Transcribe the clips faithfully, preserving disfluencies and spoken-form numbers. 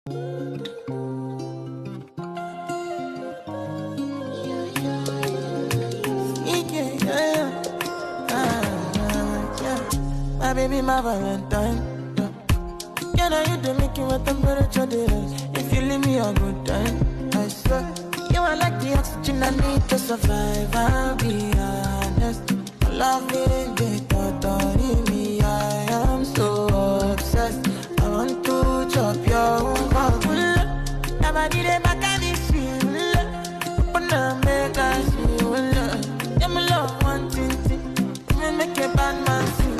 My baby, my Valentine. Yeah. Can I you to make you a temperature days? If you leave me a good time, I swear. You are like the oxygen I need to survive. I'll be honest. My love is the thought of me. I am so obsessed. I want to chop your heart. Never did it back at this feel. Open up, make us feel. Yeah, my love, one thing. Me make a bad man sing.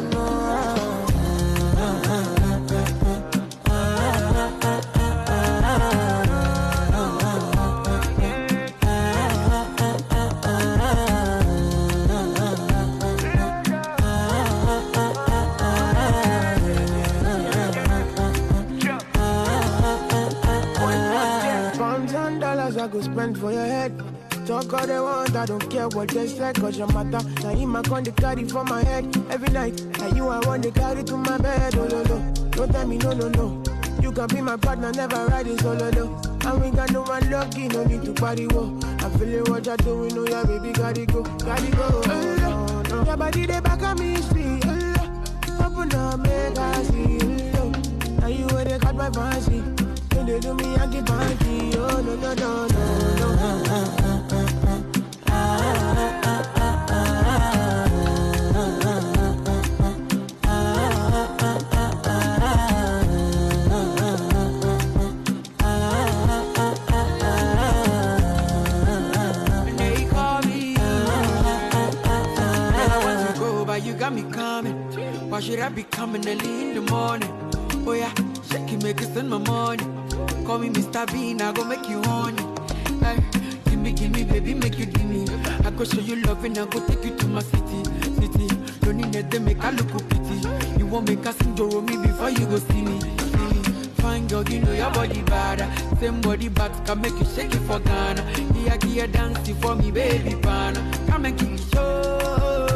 I go spend for your head. Talk all they want, I don't care what they say. Cause your matter, now in my con they carry for my head. Every night, now you I want to carry to my bed. Oh no no, don't tell me no no no. You can be my partner, never ride it solo no. And we got no one lucky, no need to party whoa. I feel it what you're doing, oh yeah baby, gotta go, gotta go. Oh, no, no. Your body they back on me, see. Oh, open up, make I see. Oh, now you where they cut my fancy. They do me, I get banky. Oh no no no no no. They call me. I want to go, but you got me coming. Why should I be coming early in the morning? Oh yeah, shake it, make it send my money. Call me Mister Bean, I go make you honey. Hey, give me, give me, baby, make you give me. I go show you love and I go take you to my city, city. Don't need them, make I look pity. You won't make us enjoy me before you go see me, see me. Fine girl, you know your body bad. Same body back can make you shake it for Ghana. Here, here, dancing for me, baby, pana. Come and give me show.